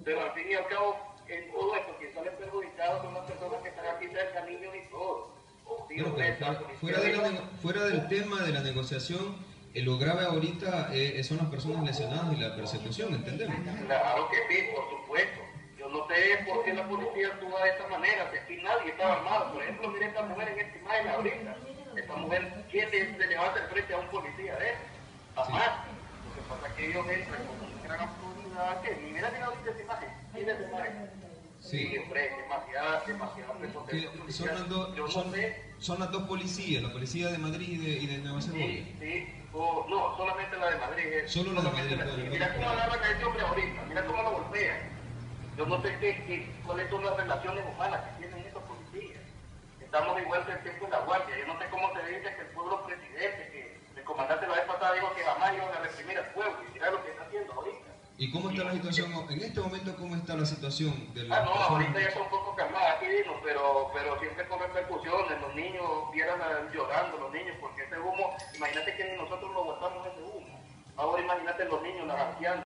Pero al fin y al cabo, en todo esto, quien sale perjudicado son las personas que están aquí cerca, niños y todo. Bueno, pero fuera del tema de la negociación, lo grave ahorita son las personas lesionadas y la persecución, ¿entendemos? Claro que sí, por supuesto. Yo no sé por qué la policía actúa de esta manera, si aquí nadie estaba armado. Por ejemplo, mire esta mujer en esta imagen ahorita. Esta mujer, ¿quién se levanta frente a un policía de él? Jamás. Sí. Lo que pasa es que ellos entran con una gran autoridad que ni mira ahorita esa imagen. Mira esa imagen. Sí, hombre, demasiada prepotencia. Son las dos policías, la policía de Madrid y de Nueva Segovia. Sí. No, solamente la de Madrid. Solo la de Madrid. Mira cómo agarran a este hombre ahorita, mira cómo lo golpean. Yo no sé cuáles son las relaciones humanas que tienen estos policías. Estamos igual que el tiempo de la guardia. Yo no sé cómo se dice que el pueblo presidente, que el comandante la vez pasada dijo que jamás iban a reprimir al pueblo. Y mira lo que está haciendo ahorita. ¿Y cómo está la situación? En este momento, ¿cómo está la situación de la no, ahorita ya está un poco calmada aquí, pero siempre con repercusiones. Los niños vieran llorando, los niños, porque ese humo, imagínate que nosotros lo aguantamos ese humo. Ahora imagínate los niños, las ancianas.